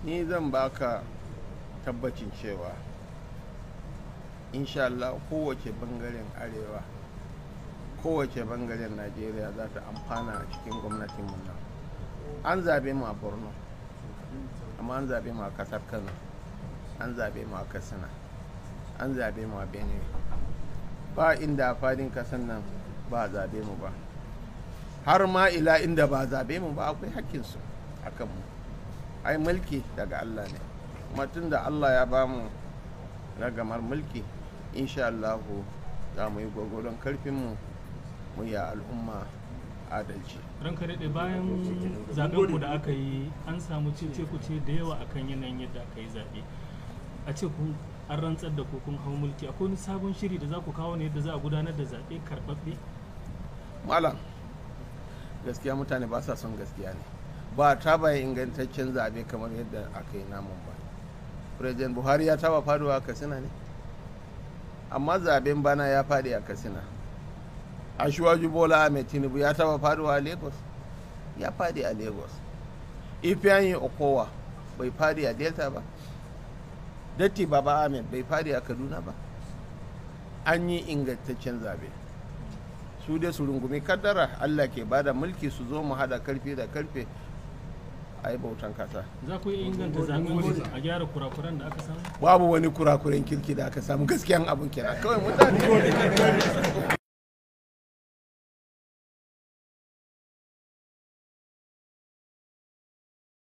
ni zan baka tabbacin cewa insha Allah kowace bangaren arewa, kowace bangaren Najeriya za ta amfana a cikin gwamnatinmu nan. An zabe mu a Borno, amma an zabe mu a kasar Kano, an zabe mu a Katsina, an zabe mu a Benue. Ba inda a fadin kasar nan ba a zabe mu ba, har ma ila inda ba a zabe mu ba akwai hakkinsu a kanmu. Ai mulki daga Allah ne, kuma tun da Allah ya ba mu ragamar mulki, insha Allah za mu yi gwagwaron karfinmu mu yi al'umma adalci. Ranka daɗe, bayan zaben ku da aka yi an samu cece-kuce da yawa akan yanayin yadda aka yi zaɓe. A ce kun an rantsar da ku kun hau mulki, akwai wani sabon shiri da za ku kawo ne yadda za a gudanar da zaɓe karɓaɓɓe? Malam, gaskiya mutane ba sa son gaskiya ne. Ba ta bayan ingantaccen zaɓe kamar yadda aka yi namun ba. President Buhari ya taba faduwa a Katsina ne, amma zaben bana ya faɗi a Katsina. Ashwaju Bola Ahmed Tinubu ya taba faduwa a Lagos, ya faɗi a Lagos. Ifeanyi Okowa bai faɗi a Delta ba. Datti Baba Ahmed bai faɗi a Kaduna ba. An yi ingantaccen zabe. Su dai su rungumi kaddara, Allah ke bada mulki, su zo mu hada karfe da karfe a yi bautan kasa. Za ku yi inganta zaben a gyara kurakuran da aka samu? Babu wani kurakuren kirki da aka samu, gaskiyan abin kenan kawai mutane